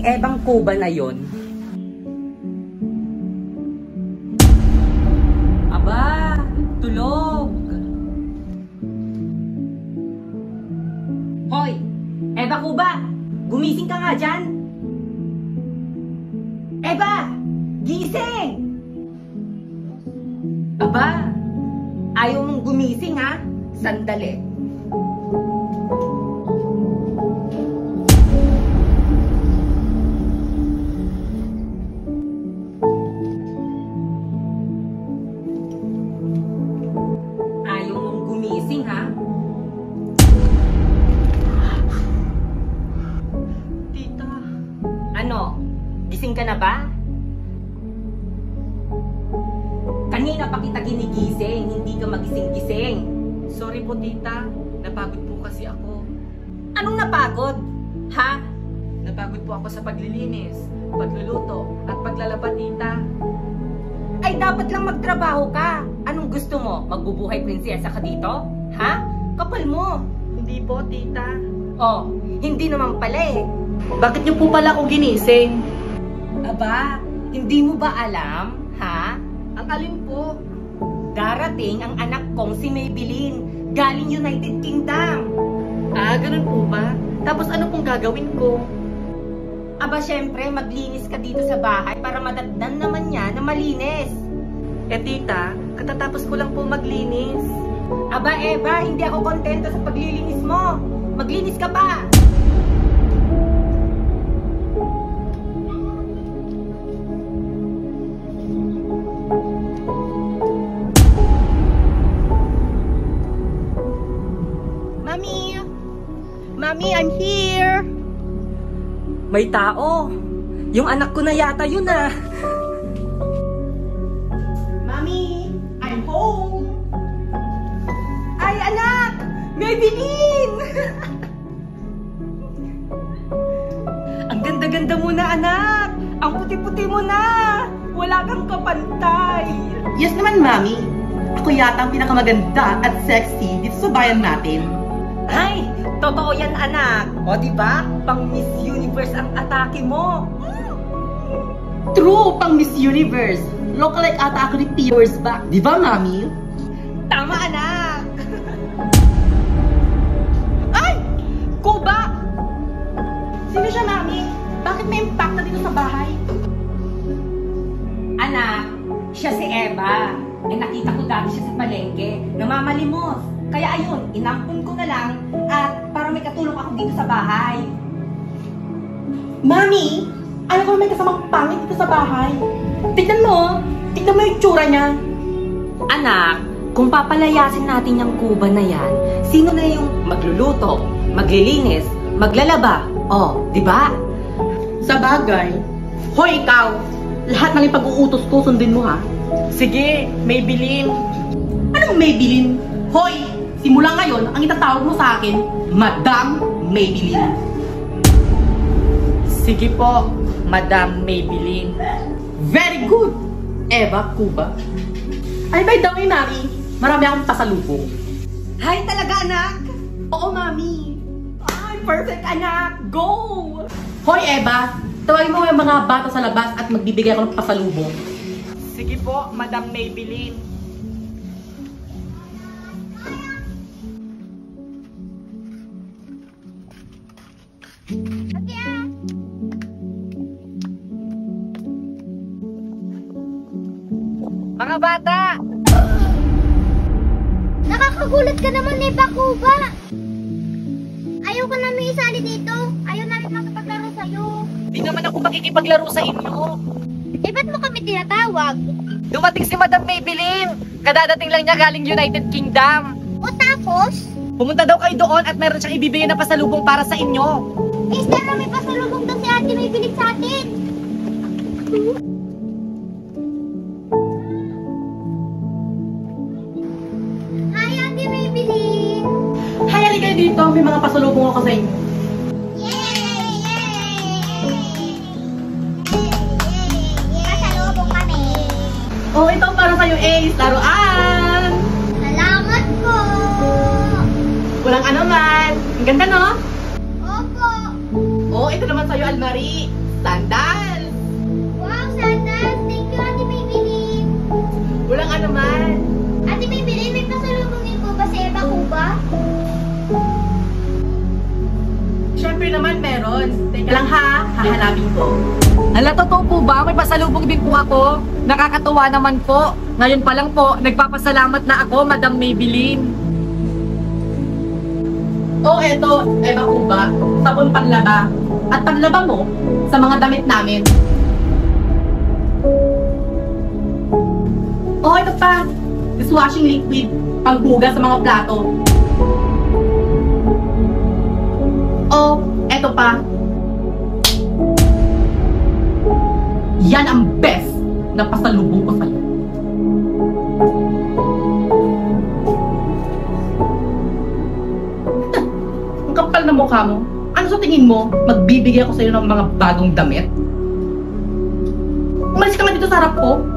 Ebang Cuba na yon? Aba, tulog. Hoy, Eva Cuba, gumising ka nga dyan. Eva, gising! Aba, ayaw mong gumising ha? Sandali. Ayaw mong gumising ha? Tita. Ano? Gising ka na ba? Kanina pa kita ginigising, hindi ka magising-gising. Sorry po, tita. Napagod po kasi ako. Anong napagod? Ha? Napagod po ako sa paglilinis, pagluluto, at paglalaba, tita. Ay, dapat lang magtrabaho ka. Anong gusto mo? Magbubuhay prinsesa ka dito? Ha? Kapal mo. Hindi po, tita. Oh, hindi naman pala eh. Bakit niyo po pala ako ginising? Aba, hindi mo ba alam? Ha? Ang alin po? Darating ang anak kong si Maybelline, galing United Kingdom. Ah, ganun po ba? Tapos ano pong gagawin ko? Aba, syempre, maglinis ka dito sa bahay para madatnan naman niya na malinis. Eh, tita, katatapos ko lang po maglinis. Aba, Eva, hindi ako kontento sa paglilinis mo. Maglinis ka pa. Mami, I'm here! May tao. Yung anak ko na yata yun ah. Mami, I'm home! Ay, anak! Maybelline! Ang ganda-ganda mo na, anak! Ang puti-puti mo na! Wala kang kapantay! Yes naman, Mami. Ako yata ang pinakamaganda at sexy dito sa bayan natin. Ay, totoo yan, anak. O, diba? Pang Miss Universe ang atake mo. True, pang Miss Universe. Lookalike ata ako ni years back. Di ba, Mami? Tama, anak. Ay! Kuba! Sino siya, Mami? Bakit may impact na dito sa bahay? Anak, siya si Eva. Eh, nakita ko dati siya sa palengke. Namamalimos. Kaya ayun, inampun ko na lang at para may katulong ako dito sa bahay. Mami, ano kung may kasamang pangit dito sa bahay? Tignan mo yung itsura niya. Anak, kung papalayasin natin yung Cuba na yan, sino na yung magluluto, maglilinis, maglalaba? Oh, di ba? Sa bagay. Hoy, ikaw! Lahat ng ipag-uutos ko, sundin mo ha? Sige, Maybelline. Anong Maybelline? Hoy! Simula ngayon, ang itatawag mo sa akin, Madam Maybelline. Sige po, Madam Maybelline. Very good! Eva Cuba. Ay, by the way, Mami, marami akong pasalubong. Hi talaga, anak! Oo, Mami. Ay, perfect, anak! Go! Hoy, Eva, tawagin mo yung mga bata sa labas at magbibigay ako ng pasalubong. Sige po, Madam Maybelline. Mga bata! Nakakagulat ka naman, Eva Cuba! Ayaw ka namin isali dito. Ayaw namin makapaglaro sa'yo. Di naman ako makikipaglaro sa inyo. Eh, ba't mo kami tinatawag? Dumating si Madam Maybelline. Kadadating lang niya galing United Kingdom. O tapos? Pumunta daw kayo doon at meron siyang ibibigay na pasalubong para sa inyo. Eh, sana may pasalubong daw si ate may bilig sa atin. Hi, ate may bilig. Hi, halika dito. May mga pasalubong ako sa inyo. Pasalubong kami. Oh, ito para sa'yo, Ace. Laruan! Salamat po. Walang ano man. Ang ganda, no? Opo. Oh, ito naman sa'yo, Almari. meron. Teka lang ha, hahanapin ko. Hala, totoo po ba? May pasalubong din po ako. Nakakatuwa naman po. Ngayon pa lang po, nagpapasalamat na ako, Madam Maybelline. Oh, eto, Eva Cuba, sabon panlaba. At panlaba mo sa mga damit namin. Oh, ito pa, dishwashing liquid, panghugas sa mga plato. Oh, eto pa. Yan ang best na pasalubong ko sa'yo. Ang kapal na mukha mo. Ano sa tingin mo, magbibigay ako sa'yo ng mga bagong damit? Umalis ka nga dito sa harap ko.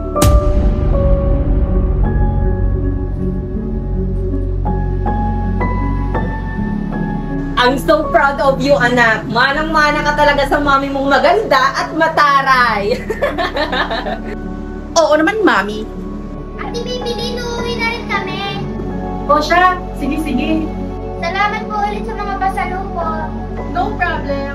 I'm so proud of you, anak. Manang-mana ka talaga sa mami mong maganda at mataray. Oo naman, Mami. Ate Maybelline, uuwi na rin kami. O siya, sige. Salamat po ulit sa mga pasalubong. No problem.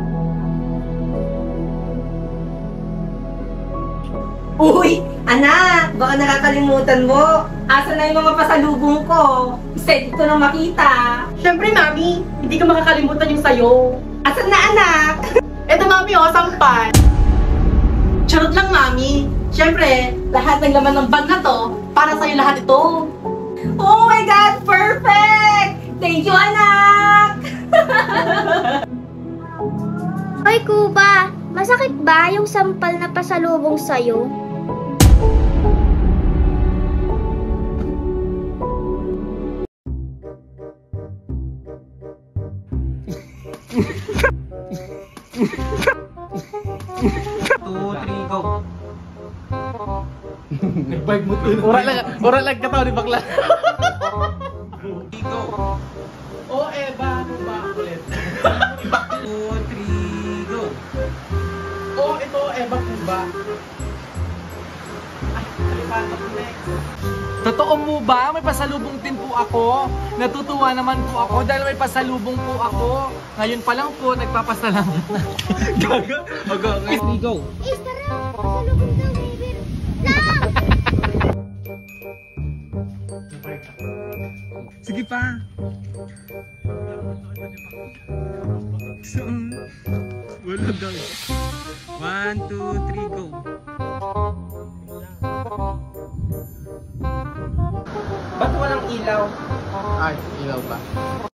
Uy, anak, baka nakakalimutan mo. Asa na yung mga pasalubong ko? Excited ko na makita. Siyempre, Mami, hindi ka makakalimutan yung sayo. Asan na, anak? Eto, Mami, oh, sampan. Charot lang, Mami. Siyempre, lahat ng laman ng bag na to, para sa'yo lahat ito. Oh my God, perfect! Thank you, anak! Hoy, Kuba, masakit ba yung sampal na pasalubong sa'yo? Ura lang ka tao ni bakla. Oh, Eva, ano ba ulit? 2, 3, go! Oh, ito, Eva Cuba. Ay, kalimutan ko next. Totoo mo ba? May pasalubong din po ako. Natutuwa naman po ako dahil may pasalubong po ako. Ngayon pa lang po, nagpapasalamat na. Gaga! Okay, 3, go! Eh, tara, pasalubong daw, baby. Lang! Sige pa! Wala daw. 1, 2, 3, go! Ba't walang ilaw? Ay, ilaw ba?